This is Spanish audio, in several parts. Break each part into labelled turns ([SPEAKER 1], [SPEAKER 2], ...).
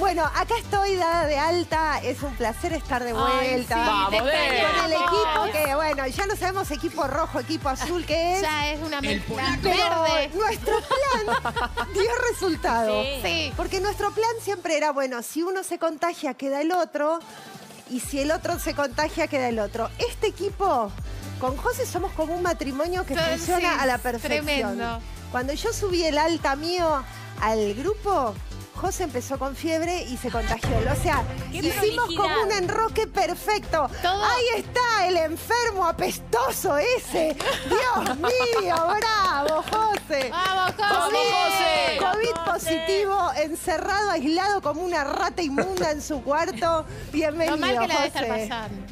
[SPEAKER 1] Bueno, acá estoy dada de alta. Es un placer estar de vuelta.
[SPEAKER 2] Ay, sí,
[SPEAKER 3] Vamos,
[SPEAKER 1] con el equipo que, bueno, ya no sabemos equipo rojo, equipo azul, ¿qué es?
[SPEAKER 2] Ya es una mezcla
[SPEAKER 1] Pero
[SPEAKER 2] verde.
[SPEAKER 1] nuestro plan dio resultado.
[SPEAKER 2] Sí.
[SPEAKER 1] Porque nuestro plan siempre era, bueno, si uno se contagia, queda el otro. Y si el otro se contagia, queda el otro. Este equipo, con José somos como un matrimonio que funciona a la perfección.
[SPEAKER 2] Tremendo.
[SPEAKER 1] Cuando yo subí el alta mío al grupo, José empezó con fiebre y se contagió. O sea, hicimos como un enroque perfecto.
[SPEAKER 2] Todo.
[SPEAKER 1] Ahí está el enfermo apestoso ese. Dios mío, bravo, José.
[SPEAKER 2] ¡Vamos,
[SPEAKER 3] ¡Vamos, José!
[SPEAKER 1] COVID positivo, encerrado, aislado como una rata inmunda en su cuarto. Bienvenido,
[SPEAKER 2] Lo mal que la debe estar
[SPEAKER 1] José.
[SPEAKER 2] pasando.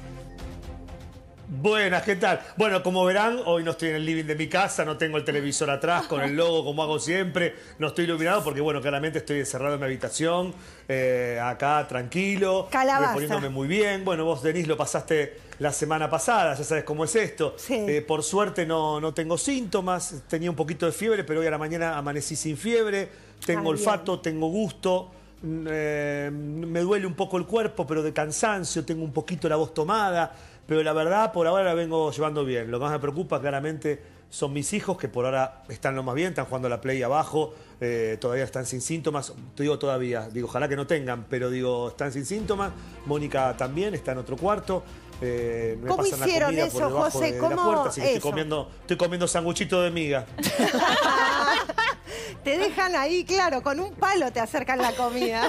[SPEAKER 4] Buenas, ¿qué tal? Bueno, como verán, hoy no estoy en el living de mi casa, no tengo el televisor atrás con el logo como hago siempre, no estoy iluminado porque, bueno, claramente estoy encerrado en mi habitación, acá tranquilo,
[SPEAKER 1] Calabaza.
[SPEAKER 4] poniéndome muy bien. Bueno, vos, Denise, lo pasaste la semana pasada, ya sabes cómo es esto.
[SPEAKER 1] Sí.
[SPEAKER 4] Por suerte no tengo síntomas, tenía un poquito de fiebre, pero hoy a la mañana amanecí sin fiebre, tengo olfato, tengo gusto. Me duele un poco el cuerpo, pero de cansancio, tengo un poquito la voz tomada, pero la verdad por ahora la vengo llevando bien. Lo que más me preocupa claramente son mis hijos, que por ahora están lo más bien, están jugando a la play abajo, todavía están sin síntomas. Te digo todavía, digo ojalá que no tengan, pero digo están sin síntomas. Mónica también está en otro cuarto. Me
[SPEAKER 1] ¿Cómo
[SPEAKER 4] pasan la
[SPEAKER 1] hicieron
[SPEAKER 4] comida
[SPEAKER 1] eso,
[SPEAKER 4] por debajo
[SPEAKER 1] José?
[SPEAKER 4] de
[SPEAKER 1] ¿Cómo
[SPEAKER 4] la puerta, así que
[SPEAKER 1] eso?
[SPEAKER 4] estoy comiendo sanguchito de miga.
[SPEAKER 1] Te dejan ahí, claro, con un palo te acercan la comida.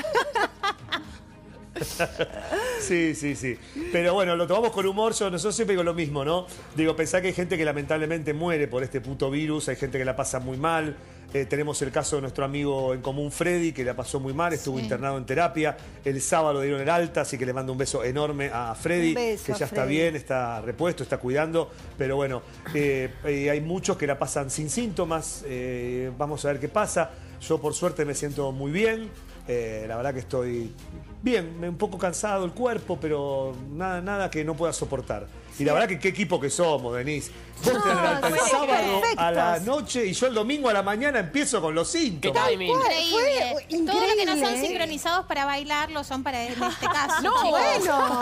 [SPEAKER 4] Sí. Pero bueno, lo tomamos con humor. Nosotros siempre digo lo mismo, ¿no? Digo, pensá que hay gente que lamentablemente muere por este puto virus, hay gente que la pasa muy mal. Tenemos el caso de nuestro amigo en común, Freddy, que la pasó muy mal, estuvo internado en terapia. El sábado lo dieron el alta, así que le mando un beso enorme a Freddy,
[SPEAKER 1] Un beso
[SPEAKER 4] que ya
[SPEAKER 1] a
[SPEAKER 4] está
[SPEAKER 1] Freddy.
[SPEAKER 4] bien, está repuesto, está cuidando. Pero bueno, hay muchos que la pasan sin síntomas. Vamos a ver qué pasa. Yo por suerte me siento muy bien. La verdad que estoy bien, un poco cansado el cuerpo, pero nada que no pueda soportar. Y la verdad que qué equipo que somos, Denise. Vos tenés el alta el
[SPEAKER 1] fueron
[SPEAKER 4] sábado a la
[SPEAKER 1] perfectos.
[SPEAKER 4] noche y yo el domingo a la mañana empiezo con los
[SPEAKER 3] ¿Qué
[SPEAKER 4] síntomas.
[SPEAKER 3] timing?
[SPEAKER 2] Increíble.
[SPEAKER 1] Fue
[SPEAKER 2] Todo lo que no son
[SPEAKER 1] increíble, ¿eh?
[SPEAKER 2] sincronizados para bailar lo son para en este caso.
[SPEAKER 3] No,
[SPEAKER 2] chicos.
[SPEAKER 1] Bueno,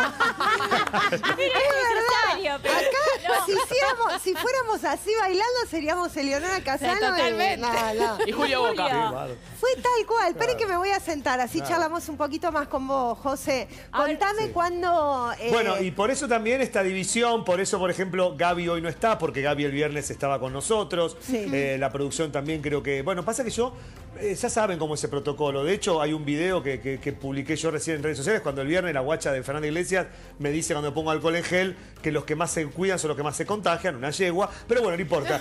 [SPEAKER 5] Necesario, pero
[SPEAKER 1] si fuéramos así bailando, seríamos Eleonora Casano.
[SPEAKER 2] Totalmente.
[SPEAKER 1] No.
[SPEAKER 3] Y Julio Boca.
[SPEAKER 4] Qué bárbaro.
[SPEAKER 1] Fue tal cual. Esperen que me voy a sentar, así charlamos un poquito más con vos, José. Contame cuándo...
[SPEAKER 4] Bueno, y por eso también esta división, por eso, por ejemplo, Gaby hoy no está, porque Gaby el viernes estaba con nosotros.
[SPEAKER 1] Sí.
[SPEAKER 4] La producción también creo que... Bueno, pasa que yo... ya saben cómo es ese protocolo. De hecho, hay un video que publiqué yo recién en redes sociales, cuando el viernes la guacha de Fernanda Iglesias me dice cuando pongo alcohol en gel que los que más se cuidan son los que más se contagian, una yegua. Pero bueno, no importa.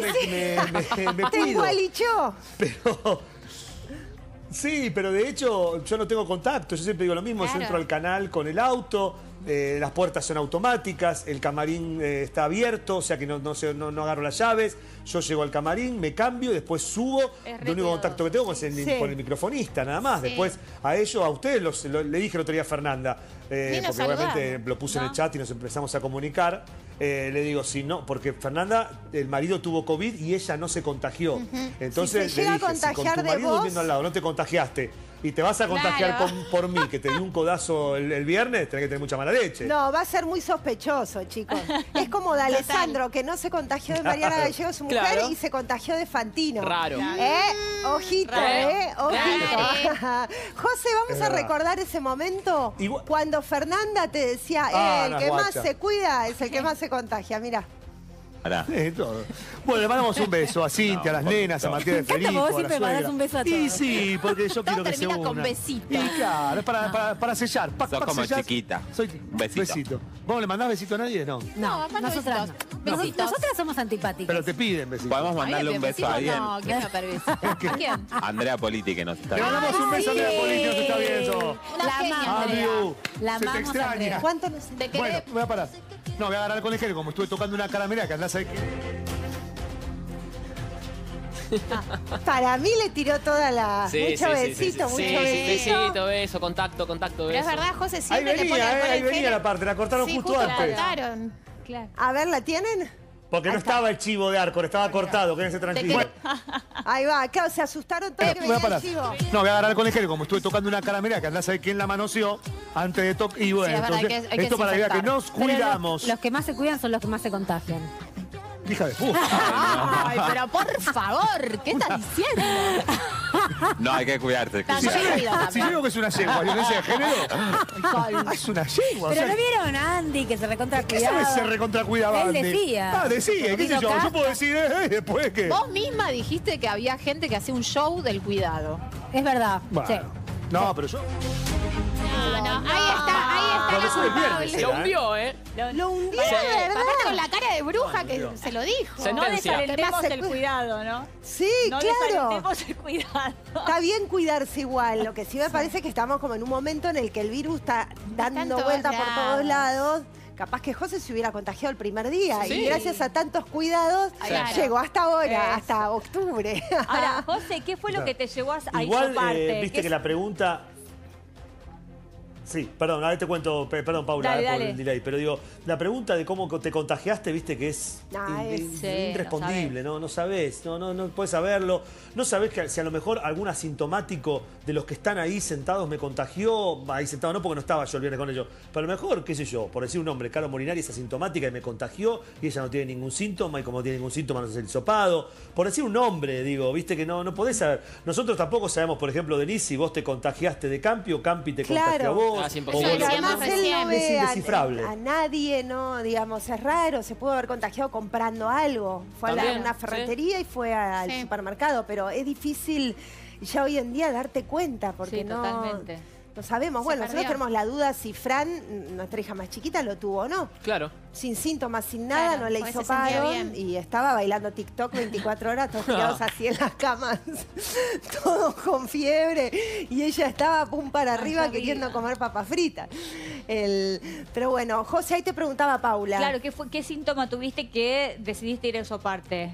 [SPEAKER 4] Yo me
[SPEAKER 1] Te
[SPEAKER 4] cuido.
[SPEAKER 1] igualichó.
[SPEAKER 4] Pero... Sí, pero de hecho yo no tengo contacto, yo siempre digo lo mismo,
[SPEAKER 2] Claro.
[SPEAKER 4] yo entro al canal con el auto, las puertas son automáticas, el camarín está abierto, o sea que no agarro las llaves, yo llego al camarín, me cambio, después subo,
[SPEAKER 5] Es
[SPEAKER 4] el único contacto que tengo es con el microfonista, nada más,
[SPEAKER 2] Sí.
[SPEAKER 4] después a ellos, a ustedes, le dije el otro día a Fernanda, porque
[SPEAKER 2] nos
[SPEAKER 4] obviamente
[SPEAKER 2] saludamos,
[SPEAKER 4] lo puse en
[SPEAKER 2] ¿no?
[SPEAKER 4] el chat y nos empezamos a comunicar. Le digo, si no, porque Fernanda, el marido tuvo COVID y ella no se contagió. Entonces
[SPEAKER 1] Si se
[SPEAKER 4] le
[SPEAKER 1] llega a
[SPEAKER 4] dije, si con
[SPEAKER 1] contagiar
[SPEAKER 4] tu
[SPEAKER 1] de
[SPEAKER 4] marido
[SPEAKER 1] vos-
[SPEAKER 4] durmiendo al lado no te contagiaste y te vas a contagiar
[SPEAKER 2] Claro.
[SPEAKER 4] por mí, que te di un codazo el viernes, tenés que tener mucha mala leche.
[SPEAKER 1] No, va a ser muy sospechoso, chicos. Es como de Alessandro, que no se contagió de Mariana Gallego, su mujer,
[SPEAKER 3] Claro.
[SPEAKER 1] y se contagió de Fantino.
[SPEAKER 3] Raro.
[SPEAKER 1] Ojito,
[SPEAKER 2] Raro.
[SPEAKER 1] ojito. José, vamos
[SPEAKER 4] Es
[SPEAKER 1] a
[SPEAKER 4] verdad.
[SPEAKER 1] recordar ese momento
[SPEAKER 4] Igual-
[SPEAKER 1] cuando Fernanda te decía, el
[SPEAKER 4] las
[SPEAKER 1] que más
[SPEAKER 4] guachas.
[SPEAKER 1] se cuida es el que más se contagia. Mira.
[SPEAKER 4] Todo. Bueno, le mandamos un beso a Cintia, a las nenas, a Matías de
[SPEAKER 5] encanta
[SPEAKER 4] Felipe.
[SPEAKER 5] vos siempre mandás un beso a
[SPEAKER 4] Y
[SPEAKER 5] todos.
[SPEAKER 4] sí, porque yo quiero que se
[SPEAKER 5] termina
[SPEAKER 4] una.
[SPEAKER 5] con besito.
[SPEAKER 4] Y claro, es para sellar.
[SPEAKER 6] Sos
[SPEAKER 4] para
[SPEAKER 6] como
[SPEAKER 4] sellar.
[SPEAKER 6] chiquita.
[SPEAKER 4] Soy
[SPEAKER 6] Besito.
[SPEAKER 4] ¿Vos le mandás besito a nadie? No.
[SPEAKER 2] No, aparte
[SPEAKER 5] nosotras
[SPEAKER 2] besitos.
[SPEAKER 5] no.
[SPEAKER 2] Besitos.
[SPEAKER 5] Nosotras somos antipáticas.
[SPEAKER 4] Pero te piden besito.
[SPEAKER 6] Podemos mandarle un beso a alguien.
[SPEAKER 5] No, ¿quién me va a pedir beso?
[SPEAKER 2] ¿Quién?
[SPEAKER 6] Andrea Politi, que nos está
[SPEAKER 4] Le
[SPEAKER 6] viendo.
[SPEAKER 4] mandamos un beso a
[SPEAKER 5] sí.
[SPEAKER 4] Andrea Politi, nos está viendo.
[SPEAKER 5] La amamos, Andrea.
[SPEAKER 4] Adiós.
[SPEAKER 5] La
[SPEAKER 4] Se te
[SPEAKER 5] amamos,
[SPEAKER 4] extraña.
[SPEAKER 5] Andrea.
[SPEAKER 1] ¿Cuánto nos...
[SPEAKER 2] Te
[SPEAKER 4] Bueno,
[SPEAKER 2] querés.
[SPEAKER 4] voy a parar. No, voy a agarrar con el gel, como estuve tocando una caramela que andás ahí.
[SPEAKER 1] Para mí le tiró toda la... mucho besito, mucho besito.
[SPEAKER 3] besito, beso, contacto,
[SPEAKER 2] Pero
[SPEAKER 3] beso.
[SPEAKER 2] es verdad, José,
[SPEAKER 4] Ahí
[SPEAKER 2] siempre le pone alcohol
[SPEAKER 4] venía, ahí
[SPEAKER 2] en
[SPEAKER 4] venía
[SPEAKER 2] gel.
[SPEAKER 4] la parte, la cortaron
[SPEAKER 2] Sí,
[SPEAKER 4] justo
[SPEAKER 2] justo la
[SPEAKER 4] antes.
[SPEAKER 2] cortaron. Claro.
[SPEAKER 1] A ver, ¿la tienen?
[SPEAKER 4] Porque no estaba el chivo de Arcor, estaba cortado, quédense tranquilos.
[SPEAKER 1] Ahí va, claro, se asustaron todos que
[SPEAKER 7] Voy a
[SPEAKER 1] venía el
[SPEAKER 7] parar.
[SPEAKER 1] chivo.
[SPEAKER 7] No, voy a agarrar el conejero, como estuve tocando una caramela, que andás a saber quién la manoseó antes de tocar. Y bueno,
[SPEAKER 5] Sí, es verdad,
[SPEAKER 7] entonces,
[SPEAKER 5] hay que
[SPEAKER 7] esto para que vean que
[SPEAKER 5] desinfectar.
[SPEAKER 7] nos
[SPEAKER 5] Pero
[SPEAKER 7] cuidamos.
[SPEAKER 5] los que más se cuidan son los que más se contagian.
[SPEAKER 7] Hija de puta.
[SPEAKER 5] Ay, pero por favor, ¿qué estás diciendo?
[SPEAKER 6] No, hay que cuidarse.
[SPEAKER 5] No, yo me cuido
[SPEAKER 7] Si yo
[SPEAKER 5] también.
[SPEAKER 7] digo que es una yegua, violencia de género, es una yegua. o
[SPEAKER 5] Pero
[SPEAKER 7] sea,
[SPEAKER 5] ¿no vieron a Andy que se recontra
[SPEAKER 7] ¿qué sabes se recontracuidaba
[SPEAKER 5] Él
[SPEAKER 7] Andy?
[SPEAKER 5] decía.
[SPEAKER 7] Ah, decía, qué sé yo.
[SPEAKER 5] Vino
[SPEAKER 7] Yo puedo decir, después que.
[SPEAKER 8] Vos misma dijiste que había gente que hacía un show del cuidado.
[SPEAKER 5] Es verdad,
[SPEAKER 7] Bueno,
[SPEAKER 5] sí.
[SPEAKER 7] no, pero yo.
[SPEAKER 2] No, ahí está
[SPEAKER 4] Bueno,
[SPEAKER 2] la
[SPEAKER 4] eso el viernes
[SPEAKER 2] culpable.
[SPEAKER 3] Lo hundió, ¿eh?
[SPEAKER 1] Lo hundió,
[SPEAKER 2] Sí.
[SPEAKER 1] ¿verdad?
[SPEAKER 2] Aparte con la cara de bruja que se lo dijo.
[SPEAKER 3] Sentencia.
[SPEAKER 2] ¿Qué más
[SPEAKER 5] desalentemos
[SPEAKER 2] se
[SPEAKER 5] el
[SPEAKER 2] cu-
[SPEAKER 5] cuidado, ¿no?
[SPEAKER 1] Sí,
[SPEAKER 5] No
[SPEAKER 1] claro.
[SPEAKER 5] desalentemos el cuidado.
[SPEAKER 1] Está bien cuidarse igual. Lo que sí me parece que estamos como en un momento en el que el virus está dando
[SPEAKER 2] todos
[SPEAKER 1] vuelta por todos
[SPEAKER 2] lados.
[SPEAKER 1] lados. Capaz que José se hubiera contagiado el primer día.
[SPEAKER 3] Sí.
[SPEAKER 1] Y gracias a tantos cuidados
[SPEAKER 2] Claro.
[SPEAKER 1] llegó hasta ahora,
[SPEAKER 5] Eso.
[SPEAKER 1] hasta octubre.
[SPEAKER 5] Ahora, José, ¿qué fue lo que te llevó a
[SPEAKER 4] Igual,
[SPEAKER 5] hisoparte?
[SPEAKER 4] viste que la pregunta... Sí, perdón, ahora te cuento, perdón Paula,
[SPEAKER 5] Dale,
[SPEAKER 4] por
[SPEAKER 5] dale.
[SPEAKER 4] el delay, pero digo, la pregunta de cómo te contagiaste, viste que es
[SPEAKER 1] Ah,
[SPEAKER 5] sí,
[SPEAKER 4] irrespondible, no sabés, no puedes saberlo, no sabés que si a lo mejor algún asintomático de los que están ahí sentados me contagió, ahí sentado no porque no estaba yo el viernes con ellos, pero a lo mejor, qué sé yo, por decir un nombre, Caro Molinari es asintomática y me contagió y ella no tiene ningún síntoma y como no tiene ningún síntoma no se hace el hisopado, por decir un nombre, digo, viste que no podés saber, nosotros tampoco sabemos, por ejemplo, Denise, si vos te contagiaste de Campi o Campi te
[SPEAKER 1] Claro.
[SPEAKER 4] contagió a vos.
[SPEAKER 3] Ah, 100%.
[SPEAKER 4] o
[SPEAKER 2] Eso
[SPEAKER 4] vos-
[SPEAKER 1] Porque
[SPEAKER 2] decíamos
[SPEAKER 1] además él
[SPEAKER 2] recién.
[SPEAKER 1] no
[SPEAKER 4] Es
[SPEAKER 1] ve
[SPEAKER 4] indescifrable.
[SPEAKER 1] a nadie, ¿no? Digamos, es raro, se pudo haber contagiado comprando algo. Fue a
[SPEAKER 3] También,
[SPEAKER 1] una
[SPEAKER 3] sí.
[SPEAKER 1] ferretería y fue al
[SPEAKER 2] Sí.
[SPEAKER 1] supermercado, pero es difícil ya hoy en día darte cuenta porque
[SPEAKER 5] Sí,
[SPEAKER 1] no,
[SPEAKER 5] totalmente.
[SPEAKER 1] no sabemos.
[SPEAKER 2] Se
[SPEAKER 1] Bueno, nosotros
[SPEAKER 2] perdió.
[SPEAKER 1] tenemos la duda si Fran, nuestra hija más chiquita, lo tuvo o no.
[SPEAKER 3] Claro.
[SPEAKER 1] Sin síntomas, sin nada,
[SPEAKER 2] Claro,
[SPEAKER 1] no le
[SPEAKER 2] porque se
[SPEAKER 1] hizo
[SPEAKER 2] sentía
[SPEAKER 1] paro
[SPEAKER 2] bien.
[SPEAKER 1] y estaba bailando TikTok 24 horas, todos tirados así en las camas, todos con fiebre y ella estaba pum para arriba
[SPEAKER 5] qué
[SPEAKER 1] queriendo
[SPEAKER 5] vida.
[SPEAKER 1] comer papas fritas. Pero bueno, José, ahí te preguntaba Paula.
[SPEAKER 5] Claro, ¿qué síntoma tuviste que decidiste ir a hisoparte?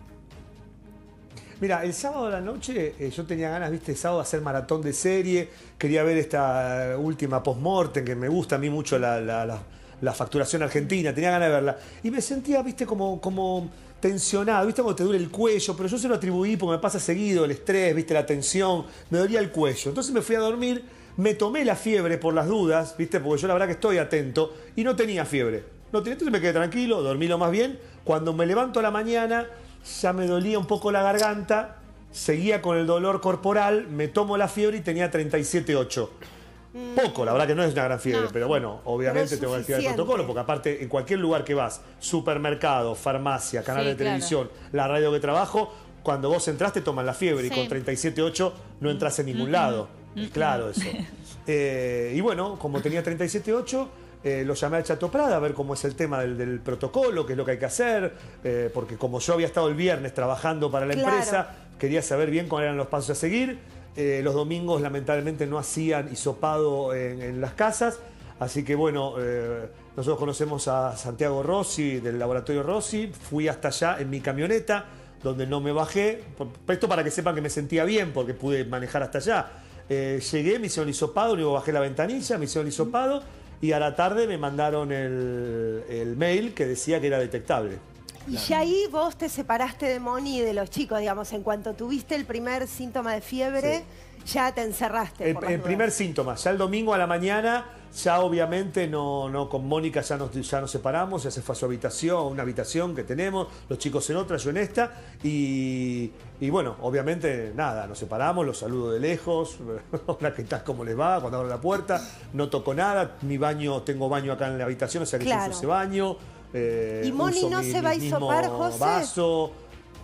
[SPEAKER 4] Mira, el sábado a la noche yo tenía ganas, viste, el sábado de hacer maratón de serie, quería ver esta última post-mortem, que me gusta a mí mucho la facturación argentina, tenía ganas de verla. Y me sentía, viste, como tensionado, viste, como te duele el cuello, pero yo se lo atribuí porque me pasa seguido el estrés, viste, la tensión, me dolía el cuello. Entonces me fui a dormir, me tomé la fiebre por las dudas, viste, porque yo la verdad que estoy atento, y no tenía fiebre. Entonces me quedé tranquilo, dormí lo más bien. Cuando me levanto a la mañana, ya me dolía un poco la garganta, seguía con el dolor corporal, me tomo la fiebre y tenía 37,8. Poco, la verdad que no es una gran fiebre, pero bueno, obviamente
[SPEAKER 1] Pero es
[SPEAKER 4] tengo que activar el
[SPEAKER 1] suficiente.
[SPEAKER 4] protocolo, porque aparte en cualquier lugar que vas, supermercado, farmacia, canal
[SPEAKER 5] Sí,
[SPEAKER 4] de
[SPEAKER 5] claro.
[SPEAKER 4] televisión, la radio que trabajo, cuando vos entras te toman la fiebre y
[SPEAKER 2] Sí.
[SPEAKER 4] con 37,8 no entras en ningún lado. Es claro eso. Y bueno, como tenía 37,8, lo llamé al Chato Prada a ver cómo es el tema del protocolo, qué es lo que hay que hacer, porque como yo había estado el viernes trabajando para la
[SPEAKER 1] Claro.
[SPEAKER 4] empresa, quería saber bien cuáles eran los pasos a seguir. Los domingos lamentablemente no hacían hisopado en las casas, así que bueno, nosotros conocemos a Santiago Rossi del laboratorio Rossi, fui hasta allá en mi camioneta, donde no me bajé, esto para que sepan que me sentía bien porque pude manejar hasta allá. Llegué, me hicieron el hisopado, luego bajé la ventanilla, me hicieron el hisopado y a la tarde me mandaron el mail que decía que era detectable.
[SPEAKER 1] Y ya ahí vos te separaste de Moni y de los chicos, digamos, en cuanto tuviste el primer síntoma de fiebre, ya te encerraste. por las
[SPEAKER 4] El
[SPEAKER 1] dudas.
[SPEAKER 4] primer síntoma, ya el domingo a la mañana, ya obviamente no con Mónica ya nos separamos, ya se fue a su habitación, una habitación que tenemos, los chicos en otra, yo en esta, y bueno, obviamente nada, nos separamos, los saludo de lejos, hola, ¿qué tal? ¿Cómo les va? Cuando abro la puerta, no toco nada, tengo baño acá en la habitación, o sea que yo
[SPEAKER 1] Claro.
[SPEAKER 4] uso ese baño.
[SPEAKER 1] ¿Y Moni
[SPEAKER 4] uso
[SPEAKER 1] no se va a
[SPEAKER 4] mismo
[SPEAKER 1] hisopar, José?
[SPEAKER 4] vaso.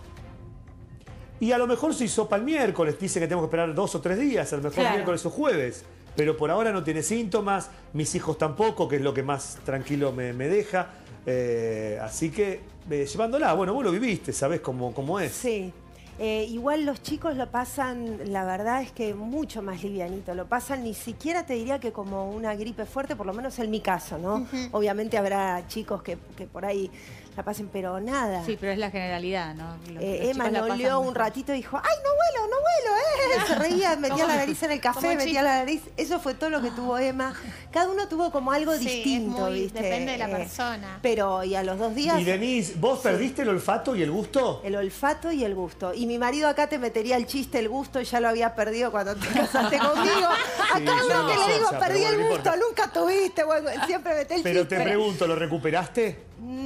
[SPEAKER 4] Y a lo mejor se hisopa el miércoles, dice que tenemos que esperar 2 o 3 días, a lo mejor
[SPEAKER 5] Claro.
[SPEAKER 4] miércoles o jueves. Pero por ahora no tiene síntomas, mis hijos tampoco, que es lo que más tranquilo me deja. Así que llevándola, bueno, vos lo viviste, sabés cómo es.
[SPEAKER 1] Sí. Igual los chicos lo pasan, la verdad es que mucho más livianito. Lo pasan ni siquiera te diría que como una gripe fuerte, por lo menos en mi caso, ¿no? Obviamente habrá chicos que por ahí la pasen, pero nada.
[SPEAKER 5] Sí, pero es la generalidad, ¿no? Los
[SPEAKER 1] Emma
[SPEAKER 5] chicos la
[SPEAKER 1] lo
[SPEAKER 5] pasan
[SPEAKER 1] olió un
[SPEAKER 5] mejor.
[SPEAKER 1] ratito y dijo, ¡ay, no vuelo! Se reía, metía la nariz en el café,
[SPEAKER 2] como
[SPEAKER 1] metía la nariz. Eso fue todo lo que tuvo Emma. Cada uno tuvo como algo
[SPEAKER 2] Sí,
[SPEAKER 1] distinto,
[SPEAKER 2] es muy-
[SPEAKER 1] ¿viste?
[SPEAKER 2] depende de la persona.
[SPEAKER 1] Pero, y a los 2 días...
[SPEAKER 4] Y Denise, ¿vos perdiste el olfato y el gusto?
[SPEAKER 1] El olfato y el gusto. Y mi marido acá te metería el chiste, el gusto, ya lo había perdido cuando te casaste conmigo. A
[SPEAKER 4] Sí,
[SPEAKER 1] cada
[SPEAKER 4] yo
[SPEAKER 1] uno
[SPEAKER 4] no
[SPEAKER 1] que
[SPEAKER 4] lo
[SPEAKER 1] le
[SPEAKER 4] sé,
[SPEAKER 1] digo,
[SPEAKER 4] ya,
[SPEAKER 1] perdí
[SPEAKER 4] pero
[SPEAKER 1] el
[SPEAKER 4] bueno, no
[SPEAKER 1] gusto,
[SPEAKER 4] importa.
[SPEAKER 1] nunca tuviste, bueno, siempre mete el
[SPEAKER 4] Pero
[SPEAKER 1] chiste.
[SPEAKER 4] te pregunto, ¿lo recuperaste?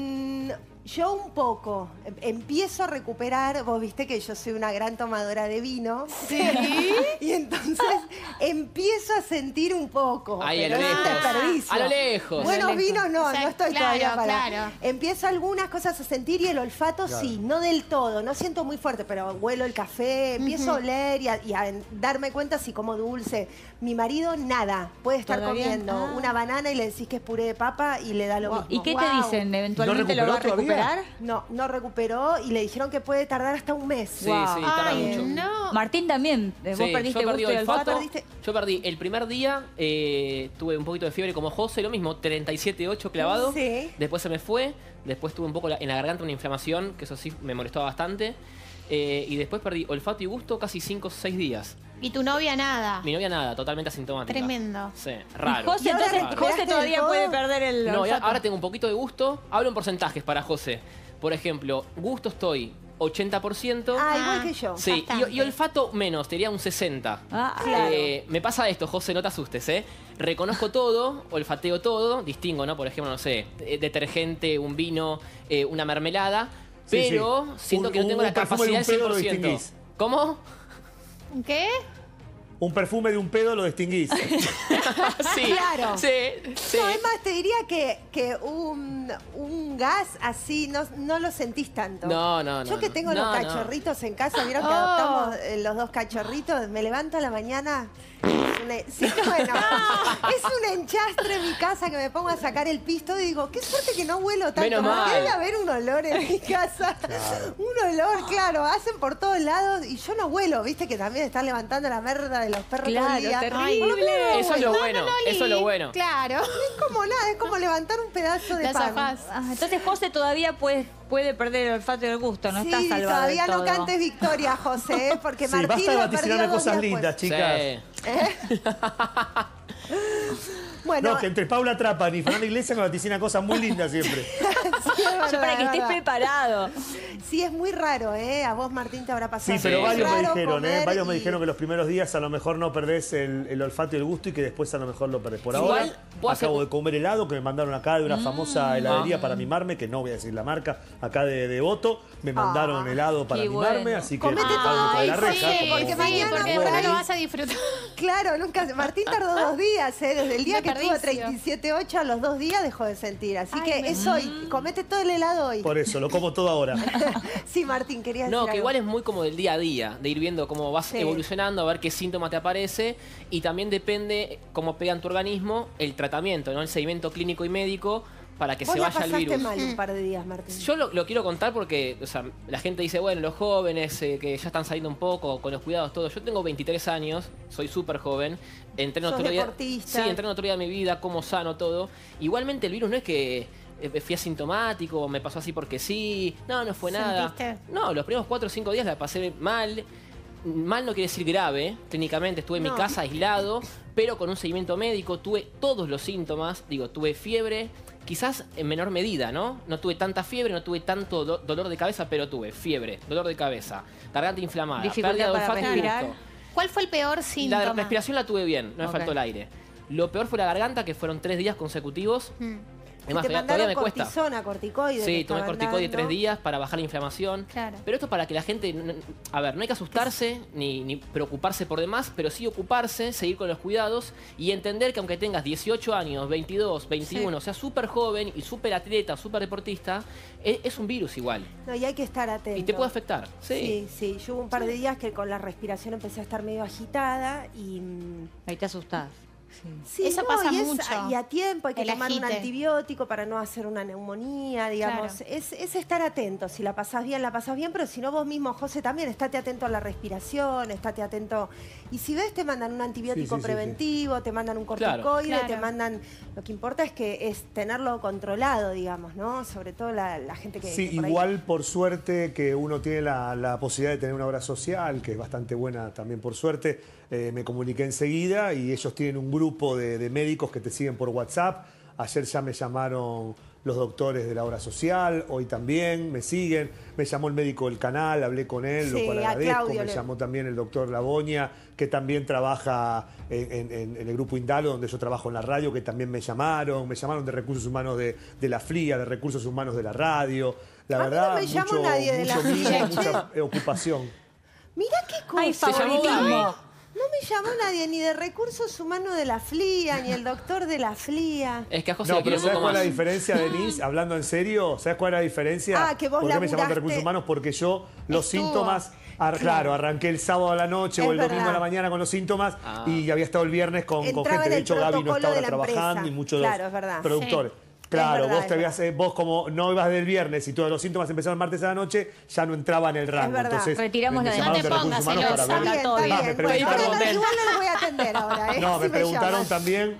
[SPEAKER 1] Yo un poco. Empiezo a recuperar, vos viste que yo soy una gran tomadora de vino. Sí. Y entonces empiezo a sentir un poco.
[SPEAKER 3] Ahí, a
[SPEAKER 1] pero
[SPEAKER 3] lo
[SPEAKER 1] es un
[SPEAKER 3] lejos.
[SPEAKER 1] desperdicio.
[SPEAKER 3] A lo lejos.
[SPEAKER 1] Buenos vinos no,
[SPEAKER 2] O sea,
[SPEAKER 1] no estoy
[SPEAKER 2] claro,
[SPEAKER 1] todavía para.
[SPEAKER 2] claro.
[SPEAKER 1] Empiezo algunas cosas a sentir y el olfato sí, no del todo, no siento muy fuerte, pero huelo el café, empiezo a oler y a darme cuenta si como dulce. Mi marido nada, puede estar
[SPEAKER 5] ¿Todavía?
[SPEAKER 1] comiendo una banana y le decís que es puré de papa y le da lo mismo.
[SPEAKER 5] ¿Y qué te
[SPEAKER 1] Guau.
[SPEAKER 5] dicen? ¿Eventualmente
[SPEAKER 4] ¿No
[SPEAKER 5] lo va a
[SPEAKER 4] recuperó
[SPEAKER 5] recuperar?
[SPEAKER 1] No recuperó y le dijeron que puede tardar hasta un mes.
[SPEAKER 3] Sí, sí, tarda
[SPEAKER 2] Ay,
[SPEAKER 3] mucho.
[SPEAKER 2] no.
[SPEAKER 5] Martín también. Vos
[SPEAKER 3] Sí,
[SPEAKER 5] perdiste
[SPEAKER 3] yo perdí
[SPEAKER 5] gusto y olfato.
[SPEAKER 3] olfato.
[SPEAKER 1] ¿Perdiste?
[SPEAKER 3] Yo perdí el primer día, tuve un poquito de fiebre como José, lo mismo, 37,8 clavado.
[SPEAKER 1] Sí.
[SPEAKER 3] Después se me fue, después tuve un poco en la garganta una inflamación, que eso sí me molestó bastante. Y después perdí olfato y gusto casi 5 o 6 días.
[SPEAKER 2] Y tu novia nada.
[SPEAKER 3] Mi novia nada, totalmente asintomática.
[SPEAKER 2] Tremendo.
[SPEAKER 3] Sí,
[SPEAKER 5] Y
[SPEAKER 3] raro.
[SPEAKER 5] José,
[SPEAKER 1] ¿Y ahora
[SPEAKER 5] entonces,
[SPEAKER 1] recuperaste
[SPEAKER 5] José todavía
[SPEAKER 1] del todo?
[SPEAKER 5] puede perder el
[SPEAKER 3] No,
[SPEAKER 5] olfato.
[SPEAKER 3] ahora tengo un poquito de gusto. Hablo en porcentajes para José. Por ejemplo, gusto estoy 80%.
[SPEAKER 1] Ah, igual que yo.
[SPEAKER 3] Sí,
[SPEAKER 2] bastante.
[SPEAKER 3] y olfato menos, te diría un 60.
[SPEAKER 5] Ah, claro.
[SPEAKER 3] Me pasa esto, José, no te asustes, ¿eh? Reconozco todo, olfateo todo, distingo, ¿no? Por ejemplo, no sé, detergente, un vino, una mermelada,
[SPEAKER 4] Sí,
[SPEAKER 3] pero
[SPEAKER 4] sí.
[SPEAKER 3] siento que no tengo la
[SPEAKER 4] perfume de
[SPEAKER 3] capacidad
[SPEAKER 4] un pedo lo
[SPEAKER 3] del 100%.
[SPEAKER 4] distinguís.
[SPEAKER 3] ¿Cómo?
[SPEAKER 2] ¿Qué?
[SPEAKER 4] Un perfume de un pedo lo distinguís.
[SPEAKER 3] Sí,
[SPEAKER 1] Claro.
[SPEAKER 3] sí, sí.
[SPEAKER 1] No, es más, te diría que un gas así no lo sentís tanto.
[SPEAKER 3] No, no, no,
[SPEAKER 1] Yo que
[SPEAKER 3] no.
[SPEAKER 1] tengo
[SPEAKER 3] No,
[SPEAKER 1] los
[SPEAKER 3] no.
[SPEAKER 1] cachorritos en casa, vieron que
[SPEAKER 2] Oh.
[SPEAKER 1] adoptamos los 2 cachorritos, me levanto a la mañana. Sí, bueno, es un enchastre en mi casa que me pongo a sacar el pisto y digo, qué suerte que no huelo tanto.
[SPEAKER 3] Menos
[SPEAKER 1] Porque
[SPEAKER 3] mal.
[SPEAKER 1] debe haber un olor en mi casa. Un olor, claro, hacen por todos lados y yo no huelo, viste que también están levantando la merda de los perros todo
[SPEAKER 5] Claro,
[SPEAKER 1] el día.
[SPEAKER 5] terrible.
[SPEAKER 1] Por lo menos no
[SPEAKER 3] Eso es
[SPEAKER 1] huelo.
[SPEAKER 3] lo bueno, eso es lo bueno.
[SPEAKER 2] Claro.
[SPEAKER 1] Es como nada, es como levantar un pedazo de
[SPEAKER 2] La
[SPEAKER 1] pan.
[SPEAKER 2] zafás.
[SPEAKER 5] Ah, entonces José todavía puede perder el olfato y el gusto, no
[SPEAKER 1] Sí,
[SPEAKER 5] está salvado
[SPEAKER 1] todavía
[SPEAKER 5] del
[SPEAKER 1] no
[SPEAKER 5] todo.
[SPEAKER 1] cantes victoria, José, porque
[SPEAKER 4] Sí,
[SPEAKER 1] Martín
[SPEAKER 4] basta de
[SPEAKER 1] lo
[SPEAKER 4] vaticinar
[SPEAKER 1] perdió 2
[SPEAKER 4] cosas
[SPEAKER 1] días
[SPEAKER 4] lindas,
[SPEAKER 1] después.
[SPEAKER 4] chicas.
[SPEAKER 1] Bueno,
[SPEAKER 4] No, que entre Paula Trapan y Fernanda Iglesias me vaticina cosas muy lindas siempre.
[SPEAKER 1] sí, es
[SPEAKER 5] Yo para
[SPEAKER 1] verdad,
[SPEAKER 5] que
[SPEAKER 1] es
[SPEAKER 5] estés
[SPEAKER 1] verdad.
[SPEAKER 5] preparado.
[SPEAKER 1] Sí, es muy raro, ¿eh? A vos, Martín, te habrá pasado.
[SPEAKER 4] Sí, pero
[SPEAKER 3] Sí.
[SPEAKER 4] varios
[SPEAKER 1] Es
[SPEAKER 4] me
[SPEAKER 1] raro
[SPEAKER 4] dijeron,
[SPEAKER 1] comer
[SPEAKER 4] Varios me
[SPEAKER 1] y-
[SPEAKER 4] dijeron que los primeros días a lo mejor no perdés el olfato y el gusto y que después a lo mejor lo perdés. Por
[SPEAKER 3] Igual,
[SPEAKER 4] ahora,
[SPEAKER 3] puedo
[SPEAKER 4] acabo
[SPEAKER 3] hacer-
[SPEAKER 4] de comer helado que me mandaron acá de una famosa heladería para mimarme, que no voy a decir la marca, acá de Devoto. Me mandaron helado para
[SPEAKER 5] qué
[SPEAKER 4] mimarme,
[SPEAKER 5] bueno.
[SPEAKER 4] así que
[SPEAKER 1] Comete
[SPEAKER 4] me
[SPEAKER 1] todo.
[SPEAKER 4] trae la
[SPEAKER 1] Ay,
[SPEAKER 4] reja.
[SPEAKER 1] sí,
[SPEAKER 4] como-
[SPEAKER 1] porque
[SPEAKER 2] Sí,
[SPEAKER 1] mañana
[SPEAKER 2] porque
[SPEAKER 1] por
[SPEAKER 2] ahora
[SPEAKER 1] ahí-
[SPEAKER 2] lo vas a disfrutar.
[SPEAKER 1] Claro, nunca. Martín tardó 2 días, ¿eh? Desde el día que tuvo
[SPEAKER 2] Desperdicio.
[SPEAKER 1] 37,8 a los 2 días dejó de sentir. Así
[SPEAKER 2] Ay,
[SPEAKER 1] que es hoy. Comete todo el helado hoy.
[SPEAKER 4] Por eso, lo como todo ahora.
[SPEAKER 1] Sí, Martín, querías
[SPEAKER 3] No,
[SPEAKER 1] decir
[SPEAKER 3] que
[SPEAKER 1] algo.
[SPEAKER 3] igual es muy como del día a día, de ir viendo cómo vas
[SPEAKER 1] Sí.
[SPEAKER 3] evolucionando, a ver qué síntoma te aparece y también depende cómo pega en tu organismo el tratamiento, ¿no? El seguimiento clínico y médico para que
[SPEAKER 1] Vos
[SPEAKER 3] se
[SPEAKER 1] la
[SPEAKER 3] vaya el
[SPEAKER 1] pasaste
[SPEAKER 3] virus.
[SPEAKER 1] mal un par de días, Martín.
[SPEAKER 3] Yo lo quiero contar porque, o sea, la gente dice, bueno, los jóvenes que ya están saliendo un poco con los cuidados, todo. Yo tengo 23 años, soy súper joven, entreno
[SPEAKER 1] Sos
[SPEAKER 3] otro día.
[SPEAKER 1] deportista.
[SPEAKER 3] Sí, entreno otro día de mi vida, como sano, todo. Igualmente el virus no es que fui asintomático, me pasó así porque sí, no fue nada.
[SPEAKER 2] ¿Sentiste?
[SPEAKER 3] No, los primeros 4 o 5 días la pasé mal. Mal no quiere decir grave, clínicamente estuve en mi
[SPEAKER 1] No.
[SPEAKER 3] casa aislado, pero con un seguimiento médico, tuve todos los síntomas, digo, tuve fiebre, quizás en menor medida, ¿no? No tuve tanta fiebre, no tuve tanto dolor de cabeza, pero tuve fiebre, dolor de cabeza, garganta inflamada,
[SPEAKER 5] Dificultad
[SPEAKER 3] pérdida de
[SPEAKER 5] para
[SPEAKER 3] olfato y
[SPEAKER 5] respirar.
[SPEAKER 3] gusto.
[SPEAKER 2] ¿Cuál fue el peor síntoma?
[SPEAKER 3] La respiración la tuve bien, no me
[SPEAKER 5] Ok.
[SPEAKER 3] faltó el aire. Lo peor fue la garganta, que fueron 3 días consecutivos.
[SPEAKER 2] Mm,
[SPEAKER 1] Y
[SPEAKER 3] Además,
[SPEAKER 1] te
[SPEAKER 3] todavía
[SPEAKER 1] mandaron
[SPEAKER 3] me cuesta.
[SPEAKER 1] cortisona, corticoide.
[SPEAKER 3] Sí,
[SPEAKER 1] que
[SPEAKER 3] tomé
[SPEAKER 1] estaban
[SPEAKER 3] corticoide
[SPEAKER 1] dando.
[SPEAKER 3] 3 días para bajar la inflamación.
[SPEAKER 2] Claro.
[SPEAKER 3] Pero esto para que la gente, a ver, no hay que asustarse ni preocuparse por demás, pero sí ocuparse, seguir con los cuidados y entender que aunque tengas 18 años, 22, 21, seas súper joven y súper atleta, súper deportista, es un virus igual.
[SPEAKER 1] No, y hay que estar atento.
[SPEAKER 3] Y te puede afectar. Sí.
[SPEAKER 1] Sí, yo hubo un par de días que con la respiración empecé a estar medio agitada y...
[SPEAKER 5] Ahí te asustás.
[SPEAKER 1] Sí,
[SPEAKER 2] Eso pasa
[SPEAKER 1] y
[SPEAKER 2] mucho.
[SPEAKER 1] Y a tiempo hay que
[SPEAKER 2] El
[SPEAKER 1] tomar un
[SPEAKER 2] agite.
[SPEAKER 1] antibiótico para no hacer una neumonía, digamos.
[SPEAKER 2] Claro.
[SPEAKER 1] Es estar atento. Si la pasás bien, pero si no vos mismo, José, también estate atento a la respiración, estate atento. Y si ves, te mandan un antibiótico preventivo, te mandan un corticoide,
[SPEAKER 2] Claro.
[SPEAKER 1] te mandan... Lo que importa es tenerlo controlado, digamos, ¿no? Sobre todo la gente que...
[SPEAKER 4] Sí,
[SPEAKER 1] que por ahí-
[SPEAKER 4] igual por suerte que uno tiene la posibilidad de tener una obra social, que es bastante buena también por suerte. Me comuniqué enseguida y ellos tienen un grupo de médicos que te siguen por WhatsApp. Ayer ya me llamaron los doctores de la obra social, hoy también me siguen. Me llamó el médico del canal, hablé con él,
[SPEAKER 1] Sí,
[SPEAKER 4] lo cual
[SPEAKER 1] a
[SPEAKER 4] agradezco.
[SPEAKER 1] Claudio
[SPEAKER 4] Me
[SPEAKER 1] le-
[SPEAKER 4] llamó también el doctor Laboña, que también trabaja en el grupo Indalo, donde yo trabajo en la radio, que también me llamaron de Recursos Humanos de la FLIA, de Recursos Humanos de la radio. La
[SPEAKER 1] A mí no
[SPEAKER 4] verdad,
[SPEAKER 1] me llamó nadie de la
[SPEAKER 4] mucho
[SPEAKER 1] FLIA,
[SPEAKER 4] mimo,
[SPEAKER 1] che.
[SPEAKER 4] mucha ocupación.
[SPEAKER 1] Mirá qué cosa.
[SPEAKER 5] Ay,
[SPEAKER 3] Se llamó
[SPEAKER 5] favoritismo.
[SPEAKER 3] Gaby.
[SPEAKER 1] No me llamó nadie, ni de Recursos Humanos de la FLIA, ni el doctor de la FLIA.
[SPEAKER 3] Es que a José
[SPEAKER 4] No,
[SPEAKER 3] lo
[SPEAKER 4] pero
[SPEAKER 3] quiero un
[SPEAKER 4] ¿sabes
[SPEAKER 3] poco
[SPEAKER 4] cuál es la
[SPEAKER 3] más.
[SPEAKER 4] diferencia, Denise? Hablando en serio, ¿sabes cuál es la diferencia?
[SPEAKER 1] Ah, que vos
[SPEAKER 4] ¿Por qué me llamaron de
[SPEAKER 1] laburaste?
[SPEAKER 4] Recursos Humanos? Porque yo los
[SPEAKER 2] Estuvo.
[SPEAKER 4] síntomas... Claro, arranqué el sábado a la noche
[SPEAKER 1] Es
[SPEAKER 4] o el domingo
[SPEAKER 1] verdad.
[SPEAKER 4] a la mañana con los síntomas y había estado el viernes con
[SPEAKER 1] Entraba
[SPEAKER 4] gente.
[SPEAKER 1] en
[SPEAKER 4] De
[SPEAKER 1] el
[SPEAKER 4] hecho, Gaby no
[SPEAKER 1] protocolo
[SPEAKER 4] estaba
[SPEAKER 1] de la
[SPEAKER 4] trabajando
[SPEAKER 1] empresa.
[SPEAKER 4] y muchos
[SPEAKER 1] Claro,
[SPEAKER 4] de
[SPEAKER 1] es verdad.
[SPEAKER 4] los productores.
[SPEAKER 2] Sí.
[SPEAKER 4] Claro,
[SPEAKER 1] Es verdad,
[SPEAKER 4] vos, te habías, vos como no ibas del viernes y todos los síntomas empezaron el martes a la noche, ya no entraba en el rango.
[SPEAKER 1] verdad.
[SPEAKER 4] Entonces,
[SPEAKER 5] Retiramos
[SPEAKER 4] me
[SPEAKER 5] la
[SPEAKER 4] llamaron de
[SPEAKER 2] demanda.
[SPEAKER 4] Recursos
[SPEAKER 2] No te
[SPEAKER 4] Humanos
[SPEAKER 2] pongas
[SPEAKER 4] para ver.
[SPEAKER 1] Está
[SPEAKER 5] todo
[SPEAKER 1] bien,
[SPEAKER 5] bien.
[SPEAKER 1] está
[SPEAKER 4] Me
[SPEAKER 1] bien. Bueno,
[SPEAKER 4] preguntaron-
[SPEAKER 1] ahora igual no les voy a atender ahora, ¿eh?
[SPEAKER 4] No,
[SPEAKER 1] Si
[SPEAKER 4] me preguntaron
[SPEAKER 1] llaman.
[SPEAKER 4] también.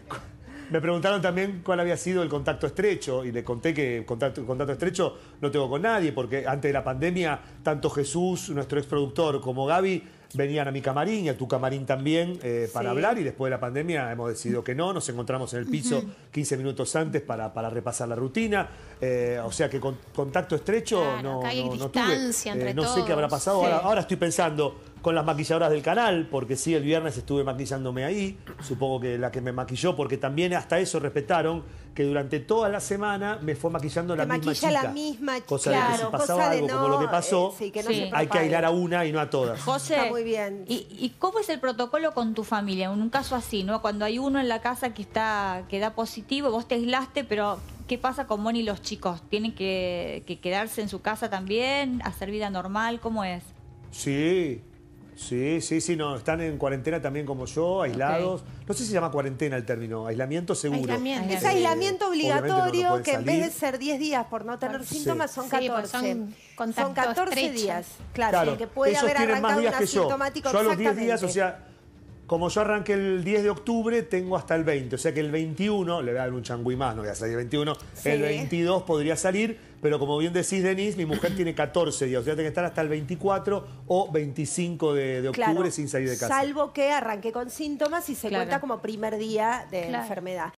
[SPEAKER 4] Me preguntaron también cuál había sido el contacto estrecho y le conté que contacto estrecho no tengo con nadie porque antes de la pandemia tanto Jesús, nuestro exproductor, como Gaby venían a mi camarín y a tu camarín también para
[SPEAKER 1] Sí.
[SPEAKER 4] hablar y después de la pandemia hemos decidido que no, nos encontramos en el piso 15 minutos antes para repasar la rutina, o sea que contacto estrecho
[SPEAKER 2] Claro,
[SPEAKER 4] no,
[SPEAKER 2] acá hay
[SPEAKER 4] no
[SPEAKER 2] distancia
[SPEAKER 4] tuve.
[SPEAKER 2] entre
[SPEAKER 4] No sé qué habrá
[SPEAKER 2] todos.
[SPEAKER 4] pasado,
[SPEAKER 5] Sí.
[SPEAKER 4] ahora estoy pensando con las maquilladoras del canal, porque sí, el viernes estuve maquillándome ahí, supongo que la que me maquilló, porque también hasta eso respetaron, que durante toda la semana me fue maquillando la
[SPEAKER 1] Te
[SPEAKER 4] misma
[SPEAKER 1] maquilla
[SPEAKER 4] chica.
[SPEAKER 1] la misma,
[SPEAKER 4] cosa de que si
[SPEAKER 1] claro,
[SPEAKER 4] pasaba
[SPEAKER 1] cosa de
[SPEAKER 4] algo
[SPEAKER 1] no,
[SPEAKER 4] como lo que pasó,
[SPEAKER 1] sí, que no
[SPEAKER 5] Sí.
[SPEAKER 1] se
[SPEAKER 4] hay que
[SPEAKER 1] propague.
[SPEAKER 4] aislar a una y no a todas.
[SPEAKER 5] José,
[SPEAKER 1] Está muy bien.
[SPEAKER 5] ¿Y cómo es el protocolo con tu familia? En un caso así, ¿no? Cuando hay uno en la casa que da positivo, vos te aislaste, pero ¿qué pasa con Moni y los chicos? ¿Tienen que quedarse en su casa también? ¿Hacer vida normal? ¿Cómo es?
[SPEAKER 4] Sí, no, están en cuarentena también como yo, aislados. No sé si se llama cuarentena el término, aislamiento seguro.
[SPEAKER 2] Aislamiento.
[SPEAKER 1] Es aislamiento
[SPEAKER 4] Obviamente
[SPEAKER 1] obligatorio
[SPEAKER 4] no pueden
[SPEAKER 1] que en vez de
[SPEAKER 4] salir.
[SPEAKER 1] ser 10 días por no tener síntomas son
[SPEAKER 2] Sí, porque
[SPEAKER 1] 14.
[SPEAKER 2] son contacto
[SPEAKER 1] 14
[SPEAKER 2] estrecho.
[SPEAKER 1] días. Claro, el que puede
[SPEAKER 4] ellos
[SPEAKER 1] haber
[SPEAKER 4] tienen más
[SPEAKER 1] arrancado
[SPEAKER 4] días
[SPEAKER 1] un
[SPEAKER 4] que yo.
[SPEAKER 1] asintomático
[SPEAKER 4] Yo a los 10 días,
[SPEAKER 1] exactamente.
[SPEAKER 4] o sea, como yo arranqué el 10 de octubre, tengo hasta el 20. O sea que el 21, le voy a dar un changüí más, no voy a salir el 21,
[SPEAKER 1] Sí.
[SPEAKER 4] el 22 podría salir, pero como bien decís, Denise, mi mujer tiene 14 días. O sea, tiene que estar hasta el 24 o 25 de octubre
[SPEAKER 1] Claro,
[SPEAKER 4] sin salir de casa.
[SPEAKER 1] salvo que arranque con síntomas y se
[SPEAKER 5] Claro.
[SPEAKER 1] cuenta como primer día de
[SPEAKER 2] Claro.
[SPEAKER 1] enfermedad.